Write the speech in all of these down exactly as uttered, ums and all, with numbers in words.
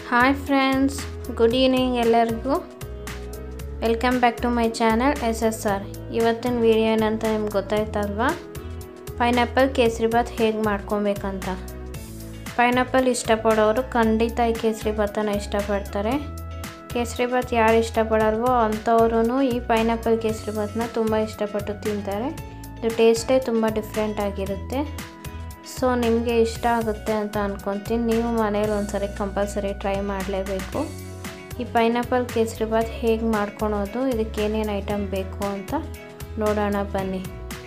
Hi friends, good evening ಎಲ್ಲರಿಗೂ. Welcome back to my channel S S R. ಇವತ್ತಿನ video ಏನಂತ ನಿಮ್ಗೆ ಗೊತ್ತಾಯ್ತಲ್ವಾ? Pineapple kesari bath ಹೇಗೆ ಮಾಡ್ಕೊಬೇಕಂತ. ಪೈನಾಪಲ್ ಇಷ್ಟಪಡೋರು ಖಂಡಿತ ಈ ಕೇಸರಿಬಾತನ್ನು ಇಷ್ಟಪಡ್ತಾರೆ. ಕೇಸರಿಬಾತ್ ಯಾರು ಇಷ್ಟಪಡಲ್ವೋ ಅಂಥವ್ರೂ ಈ ಪೈನಾಪಲ್ ಕೇಸರಿಬಾತನ್ನ ತುಂಬ ಇಷ್ಟಪಟ್ಟು ತಿಂತಾರೆ. ಇದು ಟೇಸ್ಟೇ ತುಂಬ ಡಿಫ್ರೆಂಟ್ ಆಗಿರುತ್ತೆ. ಸೊ ನಿಮಗೆ ಇಷ್ಟ ಆಗುತ್ತೆ ಅಂತ ಅಂದ್ಕೊತೀನಿ. ನೀವು ಮನೇಲಿ ಒಂದ್ಸರಿ ಕಂಪಲ್ಸರಿ ಟ್ರೈ ಮಾಡಲೇಬೇಕು. ಈ ಪೈನಾಪಲ್ ಕೇಸರಿಬಾತ್ ಹೇಗೆ ಮಾಡ್ಕೊಳೋದು, ಇದಕ್ಕೆ ಏನೇನು ಐಟಮ್ ಬೇಕು ಅಂತ ನೋಡೋಣ ಬನ್ನಿ.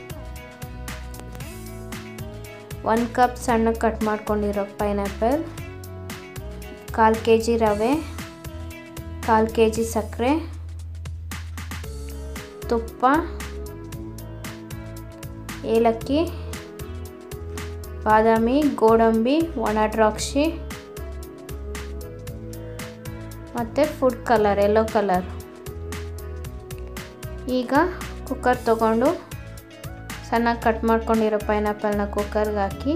ಒಂದು ಕಪ್ ಸಣ್ಣಗೆ ಕಟ್ ಮಾಡ್ಕೊಂಡಿರೋ ಪೈನಾಪಲ್, ಕಾಲು ಕೆ ಜಿ ರವೆ, ಕಾಲು ಕೆ ಜಿ ಸಕ್ಕರೆ, ತುಪ್ಪ, ಏಲಕ್ಕಿ, ಬಾದಾಮಿ, ಗೋಡಂಬಿ, ಒಣ ದ್ರಾಕ್ಷಿ ಮತ್ತು ಫುಡ್ ಕಲರ್, ಯೆಲ್ಲೋ ಕಲರ್. ಈಗ ಕುಕ್ಕರ್ ತಗೊಂಡು ಸಣ್ಣಗೆ ಕಟ್ ಮಾಡ್ಕೊಂಡಿರೋ ಪೈನಾಪಲ್ನ ಕುಕ್ಕರ್ಗೆ ಹಾಕಿ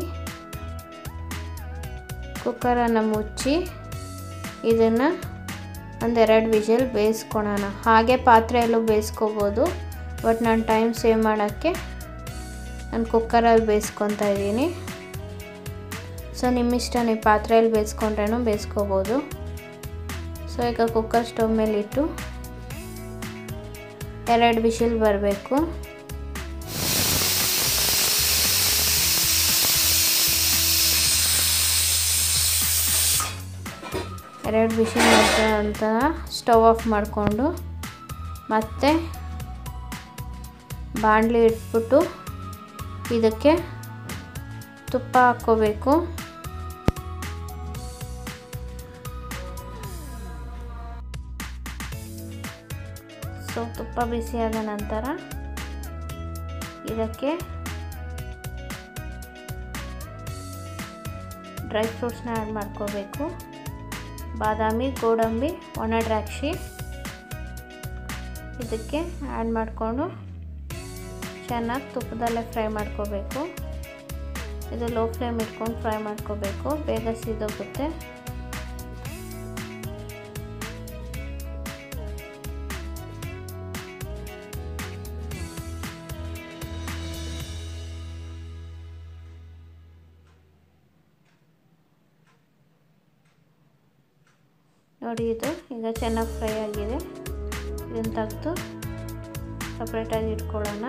ಕುಕ್ಕರನ್ನು ಮುಚ್ಚಿ ಇದನ್ನು ಒಂದೆರಡು ವಿಷಲ್ ಬೇಯಿಸ್ಕೊಳೋಣ. ಹಾಗೆ ಪಾತ್ರೆಯಲ್ಲೂ ಬೇಯಿಸ್ಕೋಬೋದು, ಬಟ್ ನಾನು ಟೈಮ್ ಸೇವ್ ಮಾಡೋಕ್ಕೆ ನಾನು ಕುಕ್ಕರಲ್ಲಿ ಬೇಯಿಸ್ಕೊತಾ ಇದ್ದೀನಿ. ಸೊ ನಿಮ್ಮಿಷ್ಟ, ನೀವು ಪಾತ್ರೆಯಲ್ಲಿ ಬೇಯಿಸ್ಕೊಂಡ್ರೂ ಬೇಯಿಸ್ಕೋಬೋದು. ಸೊ ಈಗ ಕುಕ್ಕರ್ ಸ್ಟವ್ ಮೇಲೆ ಇಟ್ಟು ಎರಡು ವಿಷಲ್ ಬರಬೇಕು. ಎರಡು ವಿಷಲ್ ಬರ್ತದೆ ಅಂತ ಸ್ಟವ್ ಆಫ್ ಮಾಡಿಕೊಂಡು ಮತ್ತೆ ಬಾಣಲಿ ಇಟ್ಬಿಟ್ಟು ಇದಕ್ಕೆ ತುಪ್ಪ ಹಾಕ್ಕೋಬೇಕು. ಸೊ ತುಪ್ಪ ಬಿಸಿಯಾದ ನಂತರ ಇದಕ್ಕೆ ಡ್ರೈ ಫ್ರೂಟ್ಸ್ನ ಆ್ಯಡ್ ಮಾಡ್ಕೋಬೇಕು. ಬಾದಾಮಿ, ಗೋಡಂಬಿ, ಒಣ ದ್ರಾಕ್ಷಿ ಇದಕ್ಕೆ ಆ್ಯಡ್ ಮಾಡಿಕೊಂಡು ಚೆನ್ನಾಗಿ ತುಪ್ಪದಲ್ಲೇ ಫ್ರೈ ಮಾಡ್ಕೋಬೇಕು. ಇದು ಲೋ ಫ್ಲೇಮ್ ಇಟ್ಕೊಂಡು ಫ್ರೈ ಮಾಡ್ಕೋಬೇಕು, ಬೇಗ ಸಿದೋಗುತ್ತೆ. ನೋಡಿ, ಇದು ಈಗ ಚೆನ್ನಾಗಿ ಫ್ರೈ ಆಗಿದೆ. ಇದನ್ನು ತೆಗೆದು ಸಪ್ರೇಟಾಗಿ ಇಟ್ಕೊಳ್ಳೋಣ.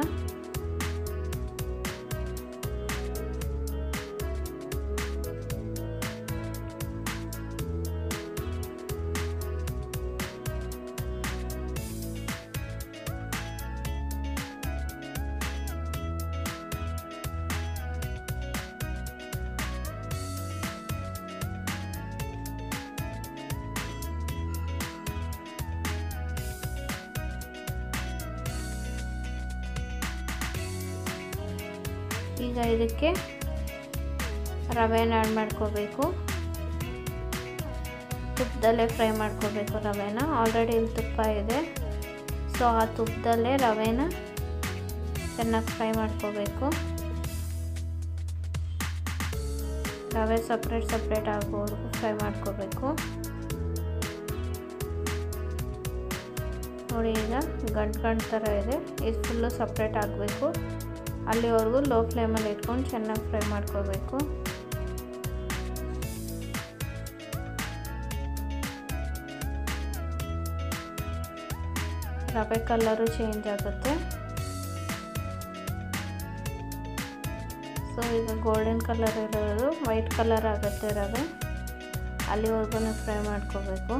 ಈಗ ಇದಕ್ಕೆ ರವೆನ ಆ್ಯಡ್ ಮಾಡ್ಕೋಬೇಕು. ತುಪ್ಪದಲ್ಲೇ ಫ್ರೈ ಮಾಡ್ಕೋಬೇಕು ರವೆನ. ಆಲ್ರೆಡಿ ಇಲ್ಲಿ ತುಪ್ಪ ಇದೆ, ಸೊ ಆ ತುಪ್ಪದಲ್ಲೇ ರವೆನ ಚೆನ್ನಾಗಿ ಫ್ರೈ ಮಾಡ್ಕೋಬೇಕು. ರವೆ ಸಪ್ರೇಟ್ ಸಪ್ರೇಟ್ ಆಗೋವರೆಗೂ ಫ್ರೈ ಮಾಡ್ಕೋಬೇಕು. ನೋಡಿ, ಈಗ ಗಂಟು ಗಂಟು ಥರ ಇದೆ, ಇದು ಫುಲ್ಲು ಸಪ್ರೇಟ್ ಆಗಬೇಕು. ಅಲ್ಲಿವರೆಗೂ ಲೋ ಫ್ಲೇಮಲ್ಲಿ ಇಟ್ಕೊಂಡು ಚೆನ್ನಾಗಿ ಫ್ರೈ ಮಾಡ್ಕೋಬೇಕು. ರವೆ ಕಲರು ಚೇಂಜ್ ಆಗುತ್ತೆ. ಸೊ ಈಗ ಗೋಲ್ಡನ್ ಕಲರ್ ಇರೋದು ವೈಟ್ ಕಲರ್ ಆಗುತ್ತೆ ರವೆ, ಅಲ್ಲಿವರೆಗೂ ಫ್ರೈ ಮಾಡ್ಕೋಬೇಕು.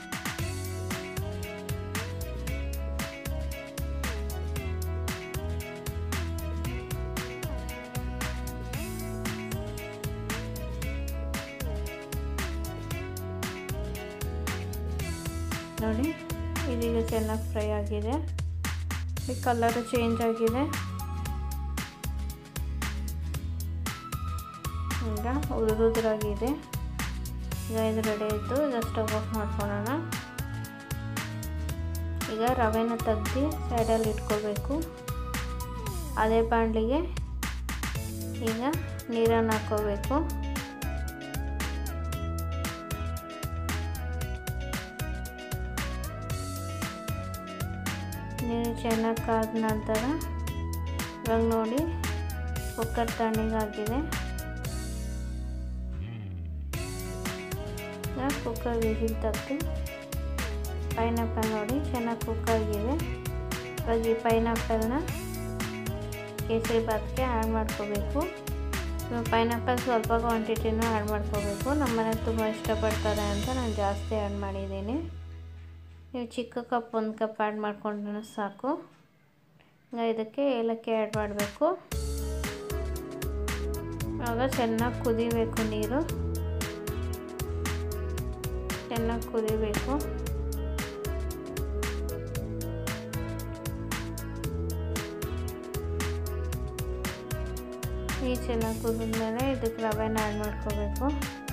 ನೋಡಿ, ಇದೀಗ ಚೆನ್ನಾಗಿ ಫ್ರೈ ಆಗಿದೆ. ಈ ಕಲರು ಚೇಂಜ್ ಆಗಿದೆ. ಈಗ ಉದುರುದ್ರಾಗಿದೆ. ಈಗ ಇದು ರೆಡಿ ಆಯಿತು. ಈಗ ಸ್ಟವ್ ಆಫ್ ಮಾಡ್ಕೊಳ್ಳೋಣ. ಈಗ ರವೆನ ತೆಗ್ದು ಸೈಡಲ್ಲಿ ಇಟ್ಕೋಬೇಕು. ಅದೇ ಬಾಣಲಿಗೆ ಈಗ ನೀರನ್ನು ಹಾಕ್ಕೋಬೇಕು. ನೀರು ಚೆನ್ನಾಗಿ ಕಾದ ನಂತರ ಇವಾಗ ನೋಡಿ ಕುಕ್ಕರ್ ತಣ್ಣಗಾಗಿದೆ. ಕುಕ್ಕರ್ ವಿಸಿಲ್ ತೆಗೆದು ಪೈನಾಪಲ್ ನೋಡಿ ಚೆನ್ನಾಗಿ ಕುಕ್ ಆಗಿದೆ. ಇವಾಗ ಈ ಪೈನಾಪಲ್ನ ಕೇಸರಿ ಬಾತ್ಗೆ ಆ್ಯಡ್ ಮಾಡ್ಕೋಬೇಕು. ಪೈನಾಪಲ್ ಸ್ವಲ್ಪ ಕ್ವಾಂಟಿಟಿನೂ ಆ್ಯಡ್ ಮಾಡ್ಕೋಬೇಕು. ನಮ್ಮ ಮನೆಗೆ ತುಂಬ ಇಷ್ಟಪಡ್ತಾರೆ ಅಂತ ನಾನು ಜಾಸ್ತಿ ಆ್ಯಡ್ ಮಾಡಿದ್ದೀನಿ. ನೀವು ಚಿಕ್ಕ ಕಪ್ ಒಂದು ಕಪ್ ಆ್ಯಡ್ ಮಾಡ್ಕೊಂಡ್ರೆ ಸಾಕು. ಈಗ ಇದಕ್ಕೆ ಏಲಕ್ಕಿ ಆ್ಯಡ್ ಮಾಡಬೇಕು. ಆಗ ಚೆನ್ನಾಗಿ ಕುದಿಬೇಕು. ನೀರು ಚೆನ್ನಾಗಿ ಕುದಿಬೇಕು. ಈ ಚೆನ್ನಾಗಿ ಕುದಿದ್ಮೇಲೆ ಇದಕ್ಕೆ ರವೆನ ಆ್ಯಡ್ ಮಾಡ್ಕೋಬೇಕು.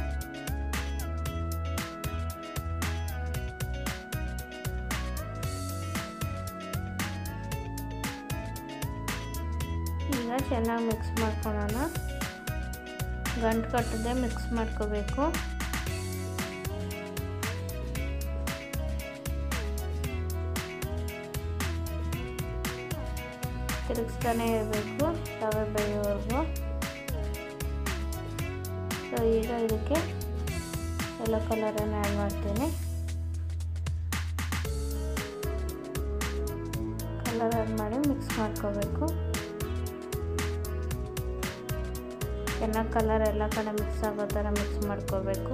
ಈಗ ಚೆನ್ನಾಗಿ ಮಿಕ್ಸ್ ಮಾಡ್ಕೊಳ್ಳೋಣ. ಗಂಟು ಕಟ್ಟದೆ ಮಿಕ್ಸ್ ಮಾಡ್ಕೋಬೇಕು. ತಿರುಗಿಸ್ತಾನೆ ಇರಬೇಕು ರವೆ ಬೇಯೋವರೆಗೂ. ಸೊ ಈಗ ಇದಕ್ಕೆ ಎಲ್ಲೋ ಕಲರನ್ನು ಆ್ಯಡ್ ಮಾಡ್ತೀನಿ. ಕಲರ್ ಆ್ಯಡ್ ಮಾಡಿ ಮಿಕ್ಸ್ ಮಾಡ್ಕೋಬೇಕು. ಚೆನ್ನಾಗಿ ಕಲರ್ ಎಲ್ಲ ಕಡೆ ಮಿಕ್ಸ್ ಆಗೋ ಥರ ಮಿಕ್ಸ್ ಮಾಡ್ಕೋಬೇಕು.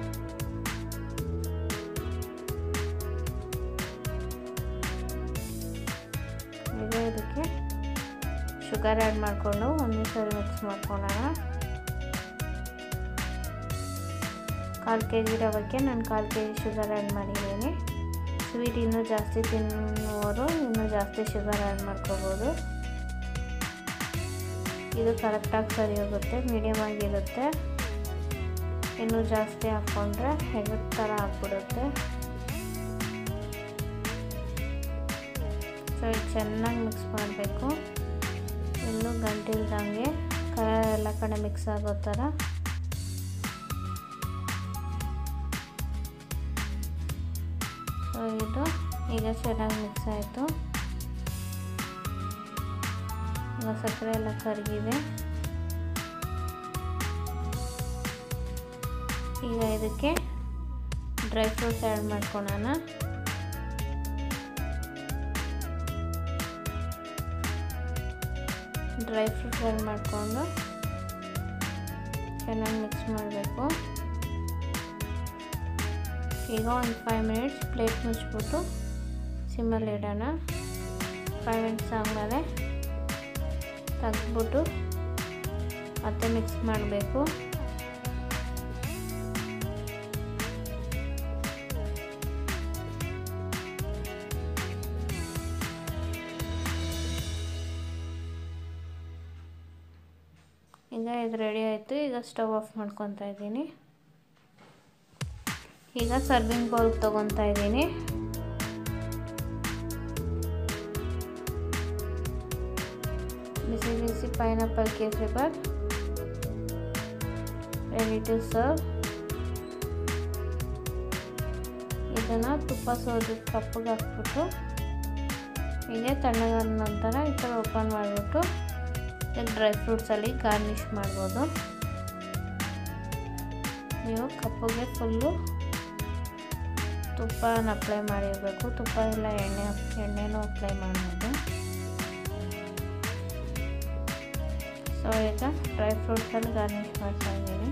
ಈಗ ಇದಕ್ಕೆ ಶುಗರ್ ಆ್ಯಡ್ ಮಾಡಿಕೊಂಡು ಒಂದೇ ಸರಿ ಮಿಕ್ಸ್ ಮಾಡ್ಕೊಳ್ಳೋಣ. ಕಾಲು ಕೆ ಜಿ ರವಕ್ಕೆ ನಾನು ಕಾಲು ಕೆ ಜಿ ಶುಗರ್ ಆ್ಯಡ್ ಮಾಡಿದ್ದೀನಿ. ಸ್ವೀಟ್ ಇನ್ನೂ ಜಾಸ್ತಿ ತಿನ್ನುವವರು ಇನ್ನೂ ಜಾಸ್ತಿ ಶುಗರ್ ಆ್ಯಡ್ ಮಾಡ್ಕೋಬೋದು. ಇದು ಕರೆಕ್ಟಾಗಿ ಸರಿ ಹೋಗುತ್ತೆ, ಮೀಡಿಯಮ್ ಆಗಿರುತ್ತೆ. ಇನ್ನೂ ಜಾಸ್ತಿ ಹಾಕ್ಕೊಂಡ್ರೆ ಹೆಗದ ಥರ ಹಾಕ್ಬಿಡುತ್ತೆ. ಸೊ ಇದು ಚೆನ್ನಾಗಿ ಮಿಕ್ಸ್ ಮಾಡಬೇಕು. ಇನ್ನೂ ಗಂಟಿಲ್ದಂಗೆ ಕಲರ್ ಎಲ್ಲ ಕಡೆ ಮಿಕ್ಸ್ ಆಗೋ ಥರ. ಸೊ ಇದು ಈಗ ಚೆನ್ನಾಗಿ ಮಿಕ್ಸ್ ಆಯಿತು. ಈಗ ಸಕ್ಕರೆ ಎಲ್ಲ ಕರಗಿದೆ. ಈಗ ಇದಕ್ಕೆ ಡ್ರೈ ಫ್ರೂಟ್ಸ್ ಆ್ಯಡ್ ಮಾಡ್ಕೊಳ್ಳೋಣ. ಡ್ರೈ ಫ್ರೂಟ್ಸ್ ಆ್ಯಡ್ ಮಾಡಿಕೊಂಡು ಚೆನ್ನಾಗಿ ಮಿಕ್ಸ್ ಮಾಡಬೇಕು. ಈಗ ಒಂದು ಫೈವ್ ಮಿನಿಟ್ಸ್ ಪ್ಲೇಟ್ ಮುಚ್ಚಿಬಿಟ್ಟು ಸಿಮ್ಮಲ್ಲಿ ಇಡೋಣ. ಫೈವ್ ಮಿನಿಟ್ಸ್ ಆದಮೇಲೆ ತೆಗೆದ್ಬಿಟ್ಟು ಮತ್ತೆ ಮಿಕ್ಸ್ ಮಾಡಬೇಕು. ಈಗ ಇದು ರೆಡಿ ಆಯಿತು. ಈಗ ಸ್ಟವ್ ಆಫ್ ಮಾಡ್ಕೊತಾ ಇದ್ದೀನಿ. ಈಗ ಸರ್ವಿಂಗ್ ಬೌಲ್ ತೊಗೊತಾ ಇದ್ದೀನಿ. ಬಿಸಿ ಬಿಸಿ pineapple kesari bath ready to serve. ಇದನ್ನು ತುಪ್ಪ ಸೋದು ಕಪ್ಪಿಗೆ ಹಾಕ್ಬಿಟ್ಟು ಹೀಗೆ ತಣ್ಣಗಾದ ನಂತರ ಈ ಥರ ಓಪನ್ ಮಾಡಿಬಿಟ್ಟು ಡ್ರೈ ಫ್ರೂಟ್ಸಲ್ಲಿ ಗಾರ್ನಿಷ್ ಮಾಡ್ಬೋದು. ನೀವು ಕಪ್ಪಿಗೆ ಫುಲ್ಲು ತುಪ್ಪನ ಅಪ್ಲೈ ಮಾಡಿರಬೇಕು. ತುಪ್ಪ ಇಲ್ಲ ಎಣ್ಣೆ ಎಣ್ಣೆನೂ ಅಪ್ಲೈ ಮಾಡ್ಬೋದು. ಸೊ ಈಗ ಡ್ರೈ ಫ್ರೂಟ್ಸಲ್ಲಿ ಗಾರ್ನಿಷ್ ಮಾಡ್ತಾ ಇದ್ದೀನಿ.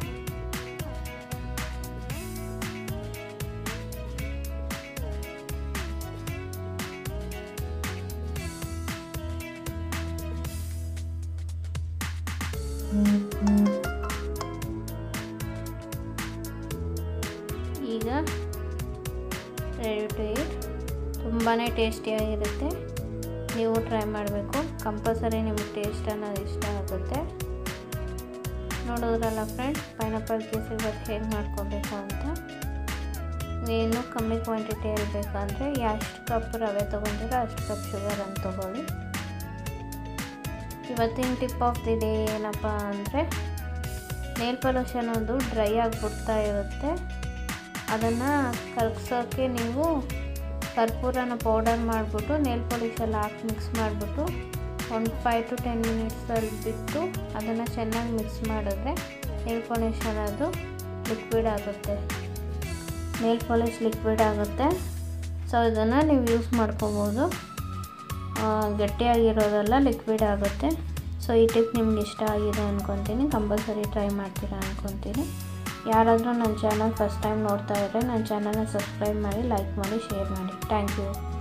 ಈಗ ರೆಡಿ ಟು ಈಟ್. ತುಂಬಾ ಟೇಸ್ಟಿಯಾಗಿರುತ್ತೆ. ನೀವು ಟ್ರೈ ಮಾಡಬೇಕು. ಕಂಪಲ್ಸರಿ ನಿಮಗೆ ಟೇಸ್ಟ್ ಅನ್ನೋದು ಇಷ್ಟ ಆಗುತ್ತೆ. ನೋಡೋದ್ರಲ್ಲ ಫ್ರೆಂಡ್ಸ್, ಪೈನಾಪಲ್ ಕೇಸರಿ ಬಾತ್ ಹೇಗೆ ಮಾಡ್ಕೋಬೇಕು ಅಂತ. ನೀನು ಕಮ್ಮಿ ಕ್ವಾಂಟಿಟಿಯಲ್ಲಿ ಬೇಕಂದರೆ ಎಷ್ಟು ಕಪ್ ರವೆ ತೊಗೊಂಡಿರೋ ಅಷ್ಟು ಕಪ್ ಶುಗರ್ ಅಂತ ತೊಗೊಳ್ಳಿ. ಇವತ್ತಿನ ಟಿಪ್ ಆಫ್ ದಿ ಡೇ ಏನಪ್ಪ ಅಂದರೆ, ನೇಲ್ ಪಾಲಿಶ್ ಅನ್ನೋದು ಡ್ರೈ ಆಗಿಬಿಡ್ತಾ ಇರುತ್ತೆ. ಅದನ್ನು ಕರಗಿಸೋಕ್ಕೆ ನೀವು ಕರ್ಪೂರನ ಪೌಡರ್ ಮಾಡಿಬಿಟ್ಟು ನೇಲ್ ಪಾಲಿಶ್ ಎಲ್ಲ ಹಾಕಿ ಮಿಕ್ಸ್ ಮಾಡಿಬಿಟ್ಟು ಒಂದು ಫೈವ್ ಟು ಟೆನ್ ಮಿನಿಟ್ಸಲ್ಲಿ ಬಿಟ್ಟು ಅದನ್ನು ಚೆನ್ನಾಗಿ ಮಿಕ್ಸ್ ಮಾಡಿದ್ರೆ ನೇಲ್ ಪಾಲಿಶ್ ಅನ್ನೋದು ಲಿಕ್ವಿಡ್ ಆಗುತ್ತೆ ನೇಲ್ ಪಾಲಿಶ್ ಲಿಕ್ವಿಡ್ ಆಗುತ್ತೆ ಸೊ ಇದನ್ನು ನೀವು ಯೂಸ್ ಮಾಡ್ಕೋಬೋದು ಗಟ್ಟಿಯಾಗಿರೋದೆಲ್ಲ ಲಿಕ್ವಿಡ್ ಆಗುತ್ತೆ ಸೊ ಈ ಟಿಪ್ ನಿಮ್ಗೆ ಇಷ್ಟ ಆಗಿದೆ ಅಂದ್ಕೊತೀನಿ ಕಂಪಲ್ಸರಿ ಟ್ರೈ ಮಾಡ್ತೀರಾ ಅಂದ್ಕೊತೀನಿ ಯಾರಾದರೂ ನನ್ನ ಚಾನಲ್ ಫಸ್ಟ್ ಟೈಮ್ ನೋಡ್ತಾ ಇದ್ದರೆ ನನ್ನ ಚಾನಲ್ನ ಸಬ್ಸ್ಕ್ರೈಬ್ ಮಾಡಿ ಲೈಕ್ ಮಾಡಿ ಶೇರ್ ಮಾಡಿ ಥ್ಯಾಂಕ್ ಯು